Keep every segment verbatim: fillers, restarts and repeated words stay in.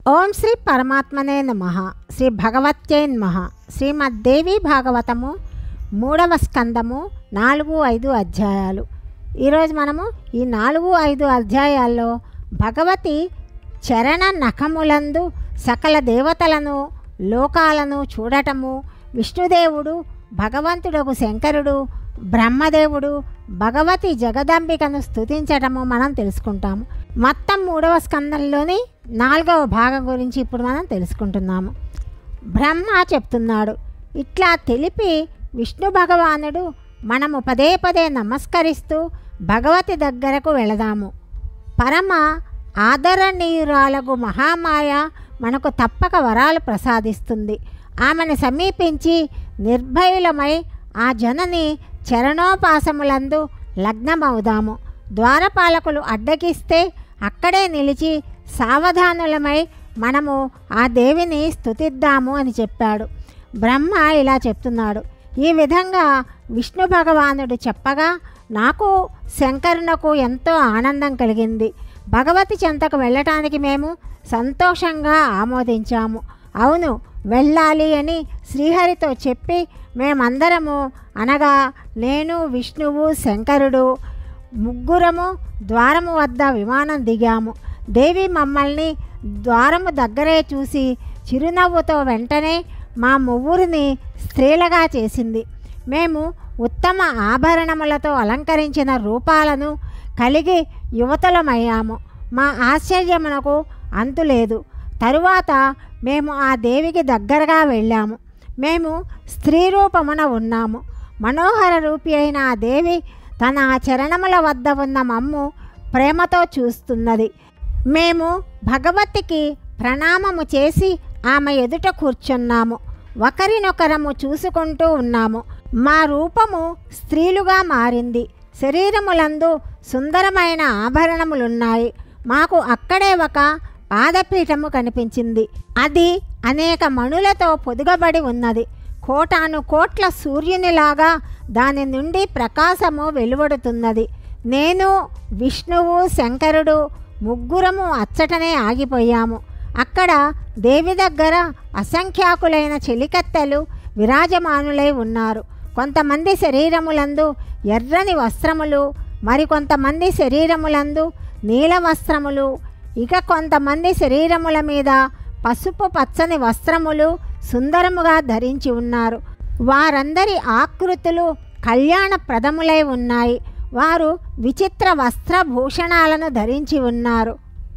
ఓం శ్రీ పరమాత్మనే నమః. శ్రీ భగవత్యై నమః. శ్రీమద్దేవి భాగవతము మూడవ స్కందము నాలుగు ఐదు అధ్యాయాలు. ఈరోజు మనము ఈ నాలుగు ఐదు అధ్యాయాల్లో భగవతి చరణ నఖములందు సకల దేవతలను లోకాలను చూడటము, విష్ణుదేవుడు భగవంతుడకు శంకరుడు బ్రహ్మదేవుడు భగవతి జగదంబికను స్తుతించటము మనం తెలుసుకుంటాము. మొత్తం మూడవ స్కందంలోని నాలుగవ భాగం గురించి ఇప్పుడు మనం తెలుసుకుంటున్నాము. బ్రహ్మ చెప్తున్నాడు, ఇట్లా తెలిపి విష్ణు భగవానుడు మనము పదే పదే నమస్కరిస్తూ భగవతి దగ్గరకు వెళదాము. పరమ ఆదరణీయురాలకు మహామాయ మనకు తప్పక వరాలు ప్రసాదిస్తుంది. ఆమెను సమీపించి నిర్భయులమై ఆ జనని చరణోపాసములందు లగ్నమవుదాము. ద్వారపాలకులు అడ్డగిస్తే అక్కడే నిలిచి సావధానులమై మనము ఆ దేవిని స్తుతిద్దాము అని చెప్పాడు. బ్రహ్మ ఇలా చెప్తున్నాడు. ఈ విధంగా విష్ణు భగవానుడు చెప్పగా నాకు శంకరునకు ఎంతో ఆనందం కలిగింది. భగవతి చెంతకు వెళ్ళటానికి మేము సంతోషంగా ఆమోదించాము. అవును, వెళ్ళాలి అని శ్రీహరితో చెప్పి మేమందరము అనగా నేను, విష్ణువు, శంకరుడు ముగ్గురము ద్వారము వద్ద విమానం దిగాము. దేవి మమ్మల్ని ద్వారము దగ్గరే చూసి చిరునవ్వుతో వెంటనే మా ముగ్గురిని స్త్రీలుగా చేసింది. మేము ఉత్తమ ఆభరణములతో అలంకరించిన రూపాలను కలిగి యువతులమయ్యాము. మా ఆశ్చర్యమునకు అంతులేదు. తరువాత మేము ఆ దేవికి దగ్గరగా వెళ్ళాము. మేము స్త్రీ రూపమున ఉన్నాము. మనోహర రూపి అయిన ఆ దేవి తన చరణముల వద్ద ఉన్న మమ్ము ప్రేమతో చూస్తున్నది. మేము భగవతికి ప్రణామము చేసి ఆమె ఎదుట కూర్చున్నాము. ఒకరినొకరము చూసుకుంటూ ఉన్నాము. మా రూపము స్త్రీలుగా మారింది. శరీరములందు సుందరమైన ఆభరణములున్నాయి. మాకు అక్కడే ఒక పాదపీఠము కనిపించింది. అది అనేక మణులతో పొదుగబడి ఉన్నది. కోటాను కోట్ల సూర్యునిలాగా దాని నుండి ప్రకాశము వెలువడుతున్నది. నేను, విష్ణువు, శంకరుడు ముగ్గురము అచ్చటనే ఆగిపోయాము. అక్కడ దేవి దగ్గర అసంఖ్యాకులైన చెలికత్తెలు విరాజమానులై ఉన్నారు. కొంతమంది శరీరములందు ఎర్రని వస్త్రములు, మరికొంతమంది శరీరములందు నీల వస్త్రములు, ఇక కొంతమంది శరీరముల మీద పసుపు పచ్చని వస్త్రములు సుందరముగా ధరించి ఉన్నారు. వారందరి ఆకృతులు కళ్యాణప్రదములై ఉన్నాయి. వారు విచిత్ర వస్త్రభూషణాలను ధరించి ఉన్నారు.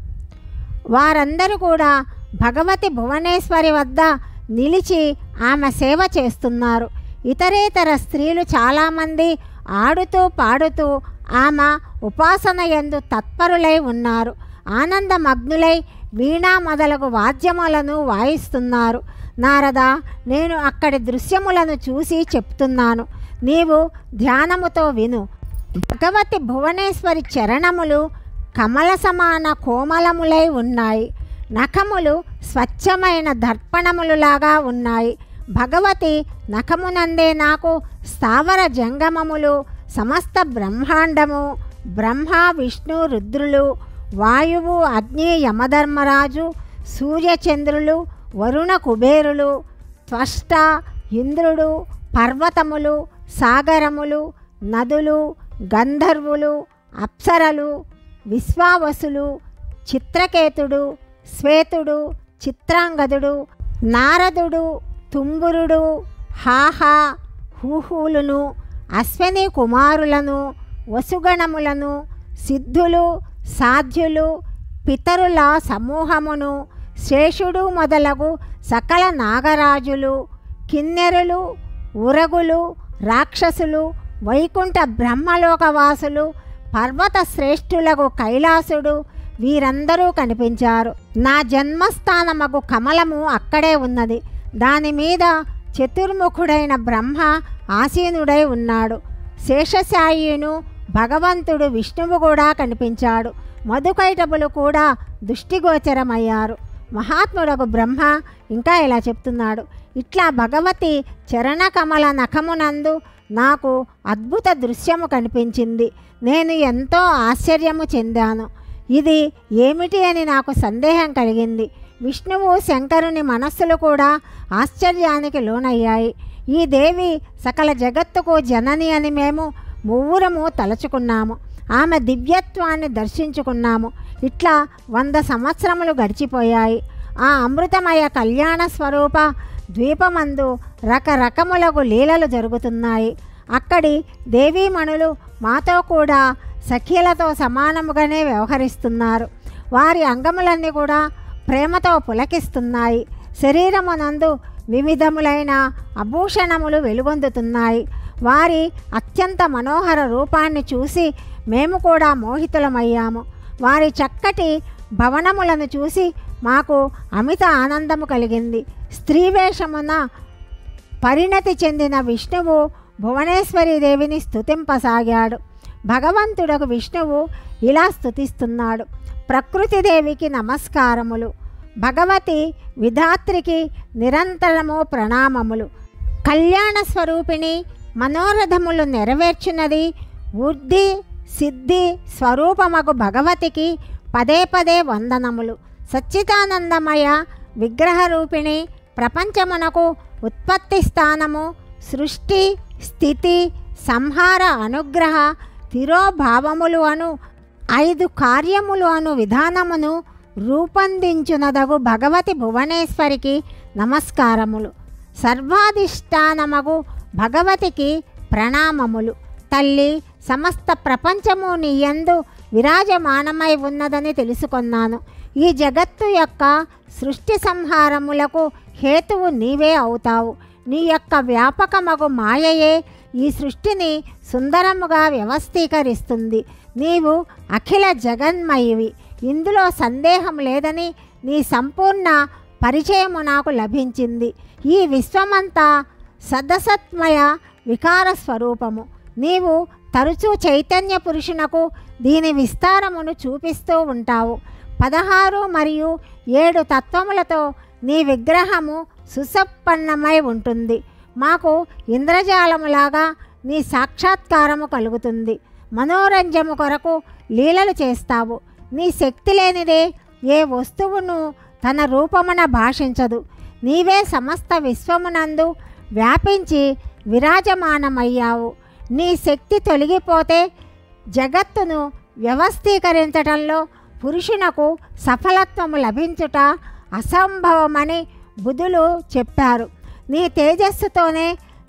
వారందరూ కూడా భగవతి భువనేశ్వరి వద్ద నిలిచి ఆమె సేవ చేస్తున్నారు. ఇతరేతర స్త్రీలు చాలామంది ఆడుతూ పాడుతూ ఆమె ఉపాసన యందు తత్పరులై ఉన్నారు. ఆనందమగ్నులై వీణా మొదలగు వాద్యములను వాయిస్తున్నారు. నారద, నేను అక్కడి దృశ్యములను చూసి చెప్తున్నాను, నీవు ధ్యానముతో విను. భగవతి భువనేశ్వరి చరణములు కమల సమాన కోమలములై ఉన్నాయి. నఖములు స్వచ్ఛమైన దర్పణములులాగా ఉన్నాయి. భగవతి నఖమునందే నాకు స్థావర జంగమములు, సమస్త బ్రహ్మాండము, బ్రహ్మ విష్ణు రుద్రులు, వాయువు అగ్ని యమధర్మరాజు, సూర్యచంద్రులు, వరుణ కుబేరులు, త్వష్ట ఇంద్రుడు, పర్వతములు, సాగరములు, నదులు, గంధర్వులు, అప్సరలు, విశ్వావసులు, చిత్రకేతుడు, శ్వేతుడు, చిత్రాంగదుడు, నారదుడు, తుంబురుడు, హాహా, హూహూలును, అశ్విని కుమారులను, వసుగణములను, సిద్ధులు, సాధ్యులు, పితరుల సమూహమును, శేషుడు మొదలగు సకల నాగరాజులు, కిన్నెరులు, ఉరగులు, రాక్షసులు, వైకుంఠ బ్రహ్మలోకవాసులు, పర్వత శ్రేష్ఠులకు కైలాసుడు, వీరందరూ కనిపించారు. నా జన్మస్థానమగు కమలము అక్కడే ఉన్నది. దాని మీద చతుర్ముఖుడైన బ్రహ్మ ఆసీనుడై ఉన్నాడు. శేషశాయిను భగవంతుడు విష్ణువు కూడా కనిపించాడు. మధుకైటబులు కూడా దృష్టిగోచరమయ్యారు. మహాత్ముడకు బ్రహ్మ ఇంకా ఇలా చెప్తున్నాడు, ఇట్లా భగవతి చరణ కమల నఖమునందు నాకు అద్భుత దృశ్యము కనిపించింది. నేను ఎంతో ఆశ్చర్యము చెందాను. ఇది ఏమిటి అని నాకు సందేహం కలిగింది. విష్ణువు శంకరుని మనస్సులు కూడా ఆశ్చర్యానికి లోనయ్యాయి. ఈ దేవి సకల జగత్తుకు జనని అని మేము మువ్వురము తలచుకున్నాము. ఆమె దివ్యత్వాన్ని దర్శించుకున్నాము. ఇట్లా వంద సంవత్సరములు గడిచిపోయాయి. ఆ అమృతమయ కళ్యాణ స్వరూప ద్వీపమందు రకరకములకు లీలలు జరుగుతున్నాయి. అక్కడి దేవీమణులు మాతో కూడా సఖీలతో సమానముగానే వ్యవహరిస్తున్నారు. వారి అంగములన్నీ కూడా ప్రేమతో పులకిస్తున్నాయి. శరీరమునందు వివిధములైన ఆభూషణములు వెలుగొందుతున్నాయి. వారి అత్యంత మనోహర రూపాన్ని చూసి మేము కూడా మోహితులమయ్యాము. వారి చక్కటి భవనములను చూసి మాకు అమిత ఆనందము కలిగింది. స్త్రీవేషమున పరిణతి చెందిన విష్ణువు భువనేశ్వరి దేవిని స్తుతింపసాగాడు. భగవంతుడకు విష్ణువు ఇలా స్తుతిస్తున్నాడు: ప్రకృతిదేవికి నమస్కారములు, భగవతి విధాత్రికి నిరంతరము ప్రణామములు. కళ్యాణ స్వరూపిణి మనోరథములు నెరవేర్చున్నది వృద్ధి సిద్ధి స్వరూపమగు భగవతికి పదే పదే వందనములు. సచ్చిదానందమయ విగ్రహరూపిణి ప్రపంచమునకు ఉత్పత్తి స్థానము, సృష్టి స్థితి సంహార అనుగ్రహ తిరోభావములు అను ఐదు కార్యములు అను విధానమును రూపొందించునదగు భగవతి భువనేశ్వరికి నమస్కారములు. సర్వాధిష్టానమగు భగవతికి ప్రణామములు. తల్లి, సమస్త ప్రపంచము నీ యందు విరాజమానమై ఉన్నదని తెలుసుకొన్నాను. ఈ జగత్తు యొక్క సృష్టి సంహారములకు హేతువు నీవే అవుతావు. నీ యొక్క వ్యాపకమగు మాయయే ఈ సృష్టిని సుందరముగా వ్యవస్థీకరిస్తుంది. నీవు అఖిల జగన్మయివి, ఇందులో సందేహం లేదని నీ సంపూర్ణ పరిచయము నాకు లభించింది. ఈ విశ్వమంతా సదసత్మయ వికార స్వరూపము. నీవు తరచూ చైతన్య పురుషునకు దీని విస్తారమును చూపిస్తూ ఉంటావు. పదహారు మరియు ఏడు తత్వములతో నీ విగ్రహము సుసంపన్నమై ఉంటుంది. మాకు ఇంద్రజాలములాగా నీ సాక్షాత్కారము కలుగుతుంది. మనోరంజము కొరకు లీలలు చేస్తావు. నీ శక్తి లేనిదే ఏ వస్తువును తన రూపమున భాషించదు. నీవే సమస్త విశ్వమునందు వ్యాపించి విరాజమానమయ్యావు. నీ శక్తి తొలగిపోతే జగత్తును వ్యవస్థీకరించటంలో పురుషునకు సఫలత్వము లభించుట అసంభవమని బుధులు చెప్పారు. నీ తేజస్సుతోనే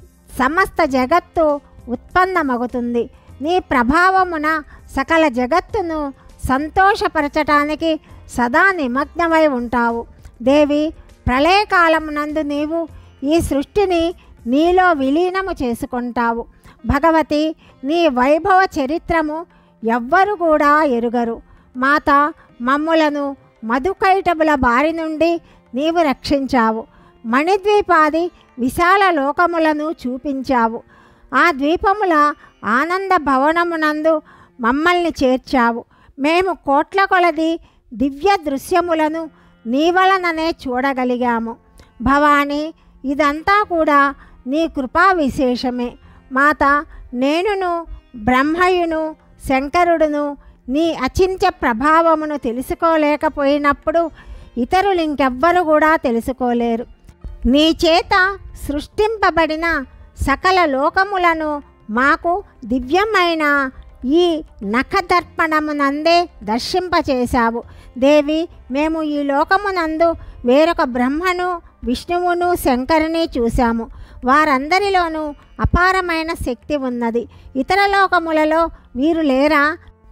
సమస్త జగత్తు ఉత్పన్నమగుతుంది. నీ ప్రభావమున సకల జగత్తును సంతోషపరచటానికి సదా నిమగ్నమై ఉంటావు. దేవి, ప్రళయకాలమునందు నీవు ఈ సృష్టిని నీలో విలీనము చేసుకుంటావు. భగవతి, నీ వైభవ చరిత్రము ఎవ్వరు కూడా ఎరుగరు. మాత, మమ్ములను మధుకైటబుల బారి నుండి నీవు రక్షించావు. మణిద్వీపాది విశాల లోకములను చూపించావు. ఆ ద్వీపముల ఆనంద భవనమునందు మమ్మల్ని చేర్చావు. మేము కోట్ల కొలది దివ్య దృశ్యములను నీ వలననే చూడగలిగాము. భవానీ, ఇదంతా కూడా నీ కృపా విశేషమే. మాత, నేనును బ్రహ్మయును శంకరుడును నీ అచింత్య ప్రభావమును తెలుసుకోలేకపోయినప్పుడు ఇతరులు ఇంకెవ్వరు కూడా తెలుసుకోలేరు. నీ చేత సృష్టింపబడిన సకల లోకములను మాకు దివ్యమైన ఈ నఖదర్పణమునందే దర్శింపచేశావు. దేవి, మేము ఈ లోకమునందు వేరొక బ్రహ్మను విష్ణువును శంకరుని చూశాము. వారందరిలోనూ అపారమైన శక్తి ఉన్నది. ఇతర లోకములలో వీరు లేరా?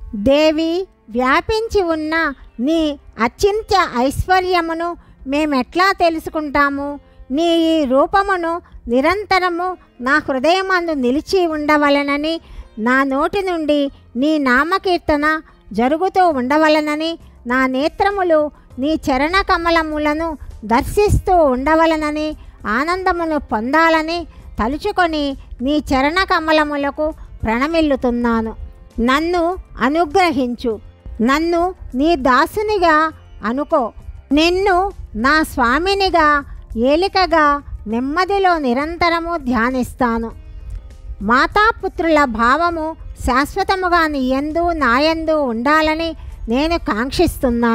దేవి, వ్యాపించి ఉన్న నీ అచింత్య ఐశ్వర్యమును మేమెట్లా తెలుసుకుంటాము? నీ ఈ రూపమును నిరంతరము నా హృదయమందు నిలిచి ఉండవలనని, నా నోటి నుండి నీ నామకీర్తన జరుగుతూ ఉండవలనని, నా నేత్రములు నీ చరణ కమలములను దర్శిస్తూ ఉండవలనని, ఆనందమును పొందాలని తలుచుకొని నీ చరణ కమలములకు ప్రణమిల్లుతున్నాను. నన్ను అనుగ్రహించు. నన్ను నీ దాసునిగా అనుకో. నిన్ను నా స్వామినిగా, ఏలికగా నెమ్మదిలో నిరంతరము ధ్యానిస్తాను. మాతాపుత్రుల భావము శాశ్వతముగా నీ యందు నాయందు ఉండాలని నేను కాంక్షిస్తున్నాను.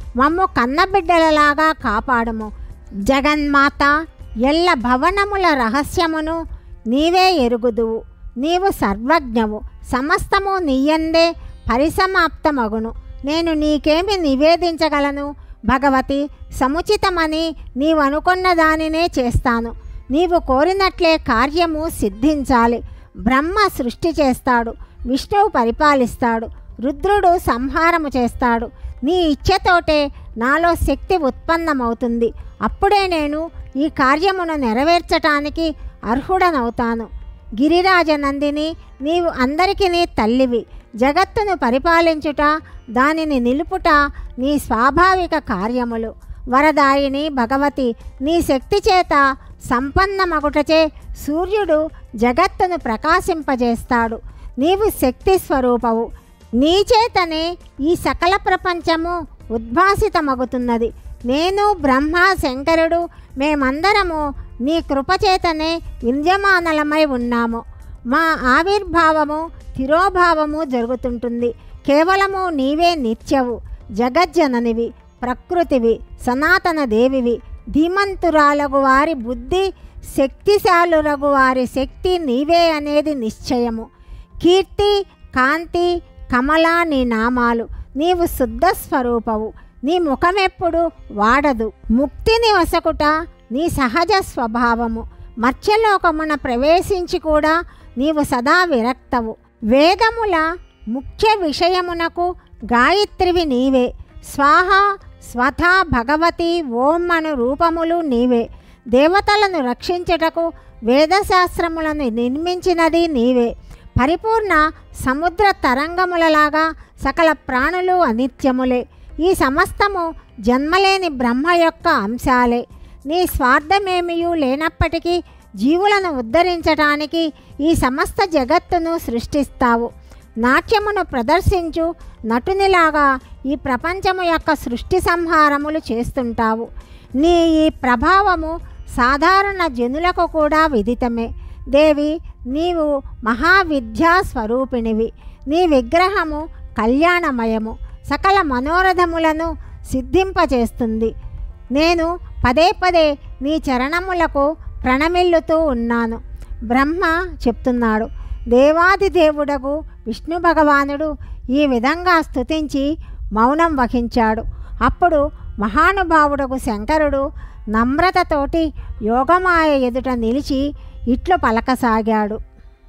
మమ్ము కన్నబిడ్డలలాగా కాపాడుము. జగన్మాత, ఎల్ల భవనముల రహస్యమును నీవే ఎరుగుదువు. నీవు సర్వజ్ఞవు, సమస్తము నీయందే పరిసమాప్తమగును. నేను నీకేమి నివేదించగలను? భగవతి, సముచితమని నీవు అనుకున్న దానినే చేస్తాను. నీవు కోరినట్లే కార్యము సిద్ధించాలి. బ్రహ్మ సృష్టి చేస్తాడు, విష్ణువు పరిపాలిస్తాడు, రుద్రుడు సంహారము చేస్తాడు. నీ ఇచ్ఛతోటే నాలో శక్తి ఉత్పన్నమవుతుంది. అప్పుడే నేను ఈ కార్యమును నెరవేర్చటానికి అర్హుడనవుతాను. గిరిరాజనందిని, నీవు అందరికీ తల్లివి. జగత్తును పరిపాలించుట, దానిని నిలుపుట నీ స్వాభావిక కార్యములు. వరదాయిని భగవతి, నీ శక్తి చేత సంపన్నమగుటచే సూర్యుడు జగత్తును ప్రకాశింపజేస్తాడు. నీవు శక్తి స్వరూపవు. నీ చేతనే ఈ సకల ప్రపంచము ఉద్భాసితమగుతున్నది. నేను, బ్రహ్మ, శంకరుడు మేమందరము నీ కృపచేతనే విద్యమానలమై ఉన్నాము. మా ఆవిర్భావము, తిరోభావము జరుగుతుంటుంది. కేవలము నీవే నిత్యవు, జగజ్జననివి, ప్రకృతివి, సనాతన దేవివి. ధీమంతురాలగు వారి బుద్ధి, శక్తిశాలురగు వారి శక్తి నీవే అనేది నిశ్చయము. కీర్తి, కాంతి, కమల నీ నామాలు. నీవు శుద్ధ స్వరూపవు. నీ ముఖమెప్పుడు వాడదు. ముక్తిని వసకుట నీ సహజ స్వభావము. మత్స్యలోకమున ప్రవేశించి కూడా నీవు సదా విరక్తవు. వేదముల ముఖ్య విషయమునకు గాయత్రివి నీవే. స్వాహ, స్వథ, భగవతి, ఓం అను రూపములు నీవే. దేవతలను రక్షించుటకు వేదశాస్త్రములను నిర్మించినది నీవే. పరిపూర్ణ సముద్ర తరంగములలాగా సకల ప్రాణులు అనిత్యములే. ఈ సమస్తము జన్మలేని బ్రహ్మ యొక్క అంశాలే. నీ స్వార్థమేమియూ లేనప్పటికీ జీవులను ఉద్ధరించటానికి ఈ సమస్త జగత్తును సృష్టిస్తావు. నాట్యమును ప్రదర్శించు నటునిలాగా ఈ ప్రపంచము యొక్క సృష్టి సంహారములు చేస్తుంటావు. నీ ఈ ప్రభావము సాధారణ జనులకు కూడా విదితమే. దేవి, నీవు మహావిద్యా స్వరూపిణివి. నీ విగ్రహము కళ్యాణమయము, సకల మనోరథములను సిద్ధింపచేస్తుంది. నేను పదే పదే నీ చరణములకు ప్రణమిల్లుతూ ఉన్నాను. బ్రహ్మ చెప్తున్నాడు. దేవాదిదేవుడగు విష్ణు భగవానుడు ఈ విధంగా స్తుతించి మౌనం వహించాడు. అప్పుడు మహానుభావుడగు శంకరుడు నమ్రతతోటి యోగమాయ ఎదుట నిలిచి ఇట్లు పలకసాగాడు.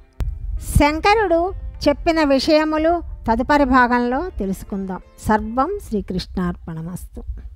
శంకరుడు చెప్పిన విషయములు తదుపరి భాగంలో తెలుసుకుందాం. సర్వం శ్రీకృష్ణార్పణమస్తు.